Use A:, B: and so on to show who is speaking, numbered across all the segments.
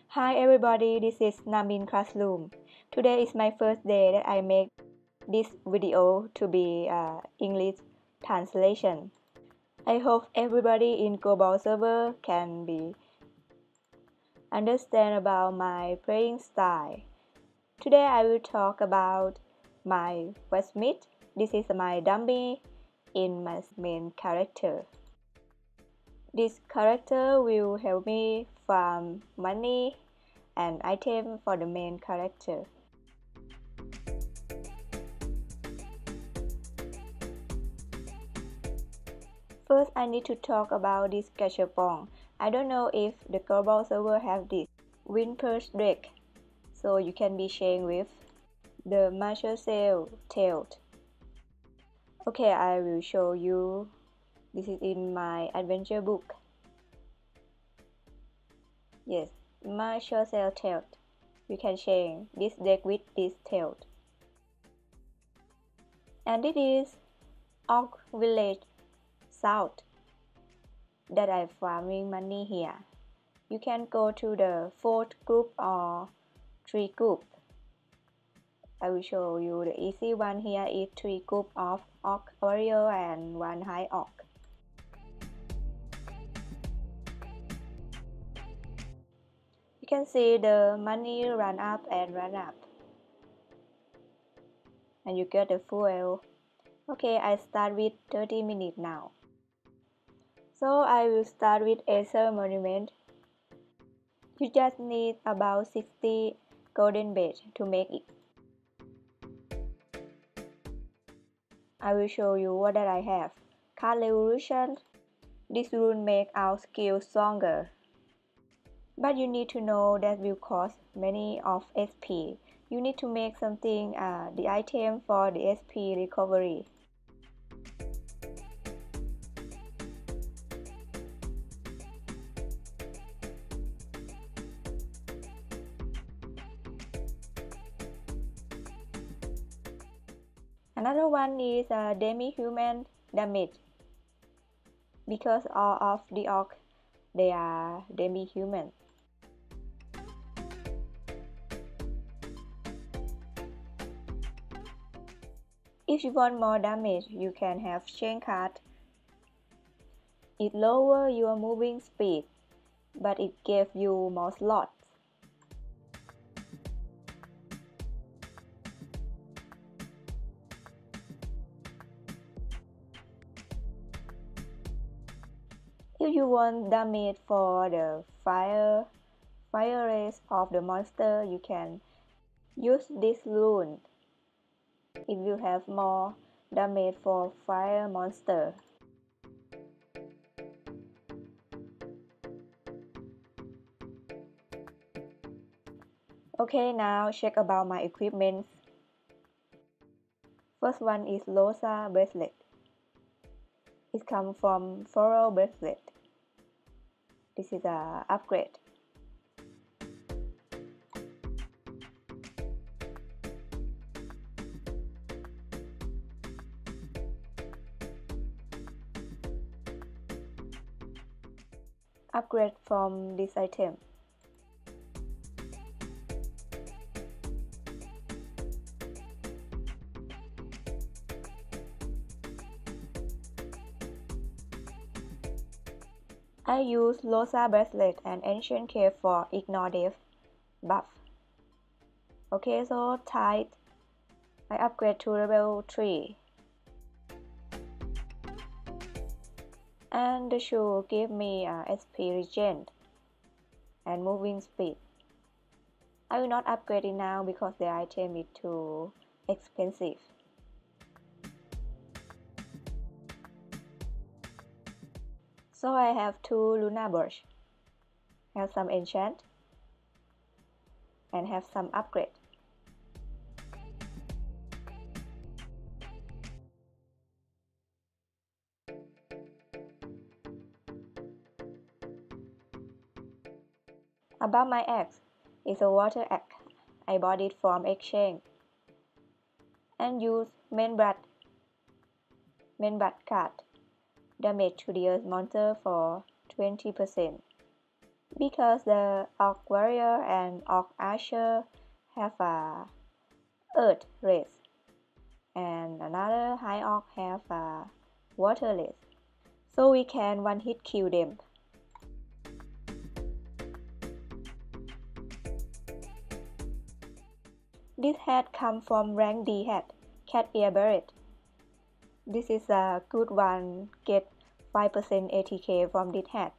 A: Hi everybody, this is Namin Classroom. Today is my first day that I make this video to be English translation. I hope everybody in global server can be understand about my playing style. Today I will talk about my Westmith. This is my dummy in my main character. This character will help me farm money and item for the main character. First, I need to talk about this gachapon. I don't know if the global server have this Winper's Drake, so you can be sharing with the Marshall tailed. Okay, I will show you. This is in my adventure book. Yes, Marshall tailed. You can share this deck with this tailed. And it is Oak Village South that I'm farming money here. You can go to the 4th group or 3 group. I will show you the easy one. Here is 3 group of Orc Warrior and 1 High Orc. You can see the money run up and run up. And you get the fuel. Okay, I start with 30 minutes now. So I will start with Acer Monument. You just need about 60 golden bait to make it. I will show you what that I have. Card Revolution. This rune make our skill stronger. But you need to know that will cost many of SP. You need to make something the item for the SP recovery. Another one is demi-human damage. Because all of the orc they are demi-human. If you want more damage, you can have chain card. It lowers your moving speed, but it gives you more slots. If you want damage for the fire race of the monster, you can use this rune. It will have more damage for fire monster. Okay, now check about my equipment. First one is Losa bracelet. It comes from Floral bracelet. This is a upgrade. Upgrade from this item. I use Losa bracelet and ancient cave for ignore death buff. Okay, so tight. I upgrade to level 3. And the shoe give me SP regen and moving speed. I will not upgrade it now because the item is too expensive. So I have 2 Luna Birch, have some enchant, and have some upgrade. About my axe, it's a water axe. I bought it from exchange. And use main blood card. Damage to the earth monster for 20%. because the Orc Warrior and Orc Archer have a Earth race, and another High Orc have a Water race, so we can one-hit kill them. This hat comes from rank D hat, Cat Ear Beret. This is a good one, get 5% ATK from this hat.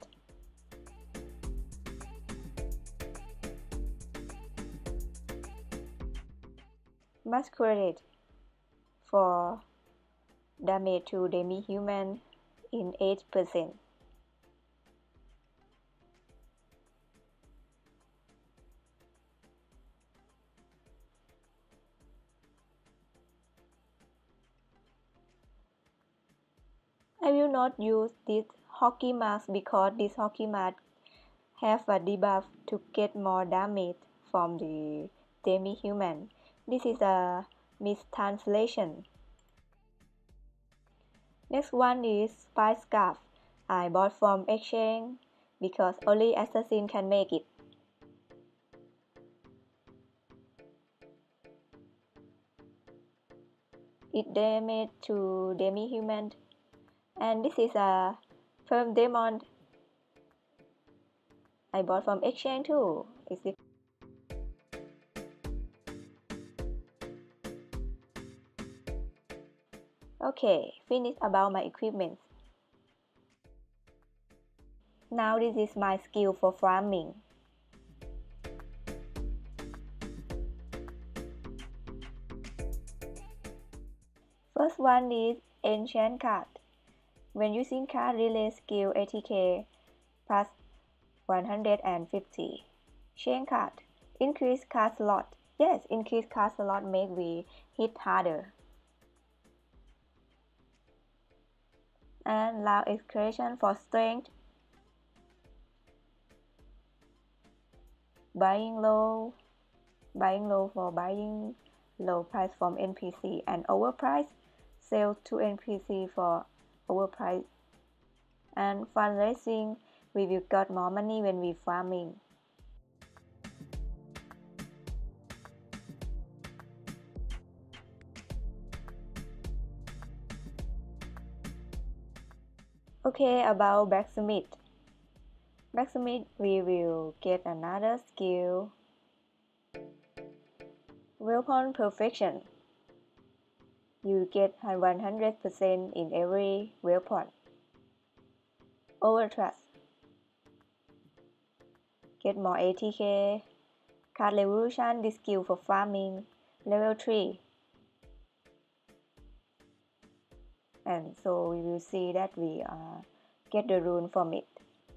A: Masquerade for damage to demi-human in 8%. I will not use this hockey mask because this hockey mask have a debuff to get more damage from the demi-human. This is a mistranslation. Next one is Spy Scarf. I bought from exchange because only assassin can make it. It damage to demi-human, and this is a Firm Demon. I bought from exchange too. Is it? Okay, finish about my equipment. Now this is my skill for farming. First one is Enchant card. When using card relay skill ATK plus 150. Chain card. Increase card slot. Yes, increase card slot make we hit harder. And loud expression for strength. Buying low for buying low price from NPC, and overprice sell to NPC for overprice. And fundraising, we will get more money when we farming. Okay, about blacksmith. Blacksmith, we will get another skill. Weapon perfection. You get 100% in every weapon. Overtrust. Get more ATK. Card Revolution, this skill for farming. Level 3. And so we will see that we get the rune from it.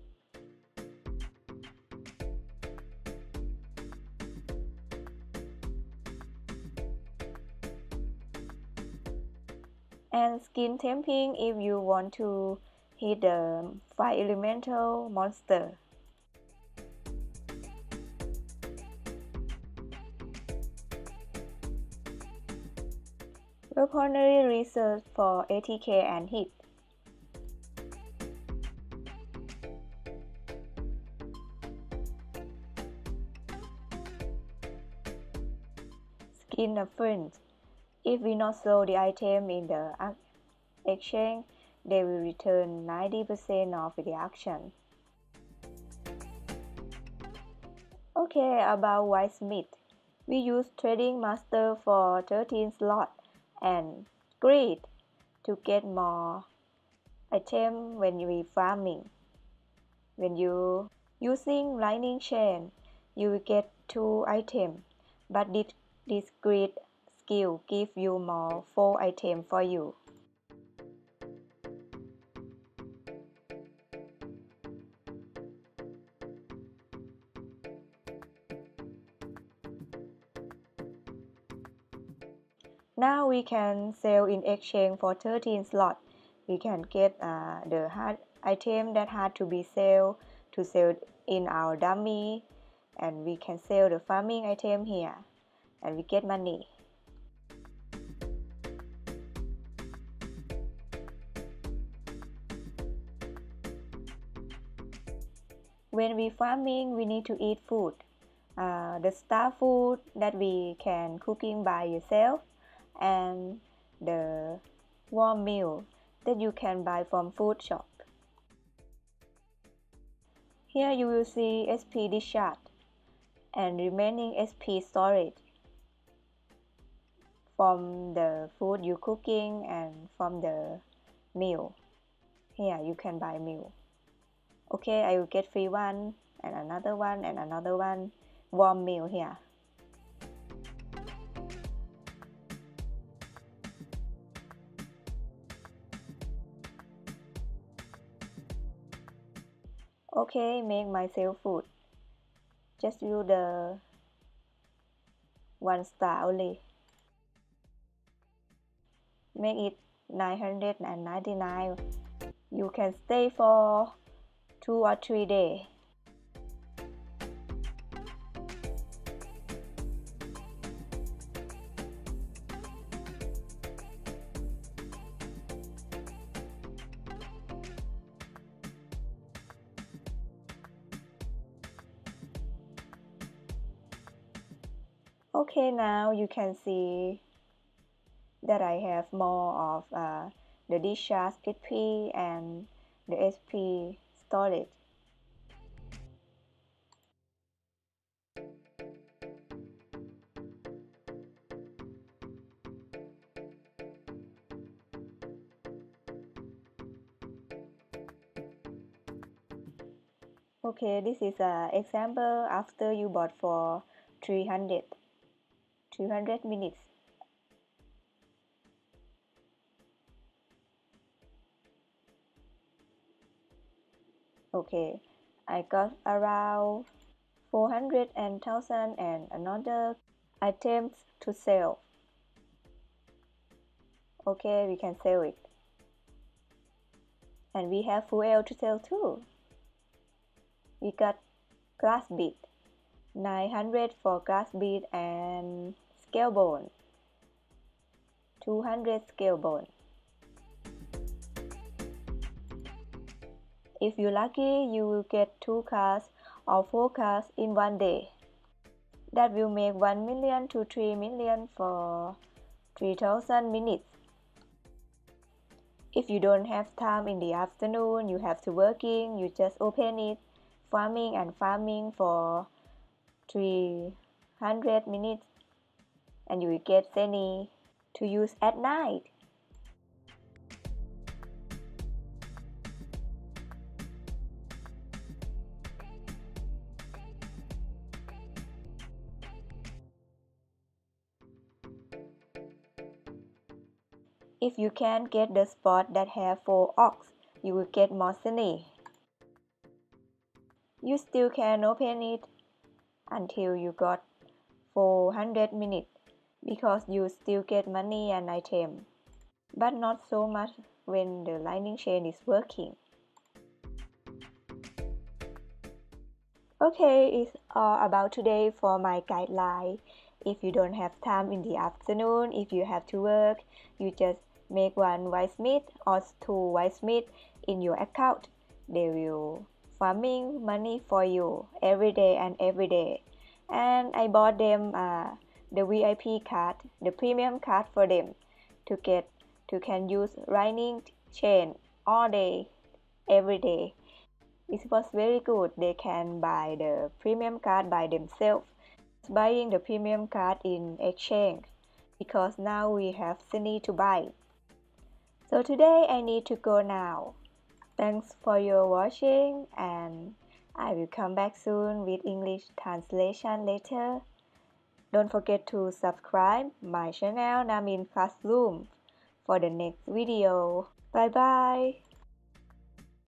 A: And skin tempting if you want to hit the 5 elemental monster. Weaponry research for ATK and hit. Skin of friends. If we not sell the item in the exchange, they will return 90% of the action. Okay, about Whitesmith. We use Trading Master for 13 slots and Greed to get more items when we farming. When you using Lightning Chain, you will get 2 items, but this Greed skill give you more 4 items for you. Now we can sell in exchange for 13 slots. We can get the hard item that had to be sold to sell in our dummy, and we can sell the farming item here, and we get money. When we farming, we need to eat food. The stuff food that we can cooking by yourself, and the warm meal that you can buy from food shop. Here you will see SP discharge and remaining SP storage from the food you cooking and from the meal. Here you can buy meal. Okay, I will get free one and another one and another one. Warm meal here. Okay, make myself food. Just use the 1 star only. Make it 999. You can stay for 2 or 3 days. Okay, now you can see that I have more of the discharge SP and the SP storage. Okay, this is an example after you bought for 300 minutes. Okay, I got around 400,000 and another items to sell. Okay, we can sell it. And we have fuel to sell too. We got glass bead, 900 for glass bead and scale bone, 200 scale bone. If you're lucky, you will get 2 cars or 4 cars in one day. That will make 1 million to 3 million for 3,000 minutes. If you don't have time in the afternoon, you have to working, you just open it, farming and farming for 300 minutes, and you will get plenty to use at night. If you can get the spot that have 4 ox, you will get more money. You still can open it until you got 400 minutes because you still get money and item, but not so much when the lightning chain is working. Okay, it's all about today for my guideline. If you don't have time in the afternoon, if you have to work, you just make 1 white meat or 2 white meat in your account. They will farming money for you every day and every day. And I bought them the VIP card, the premium card for them to can use lightning chain all day, every day. It was very good. They can buy the premium card by themselves, buying the premium card in exchange, because now we have money to buy. So today I need to go now. Thanks for your watching, and I will come back soon with English translation later. Don't forget to subscribe my channel Namin Classroom for the next video. Bye bye.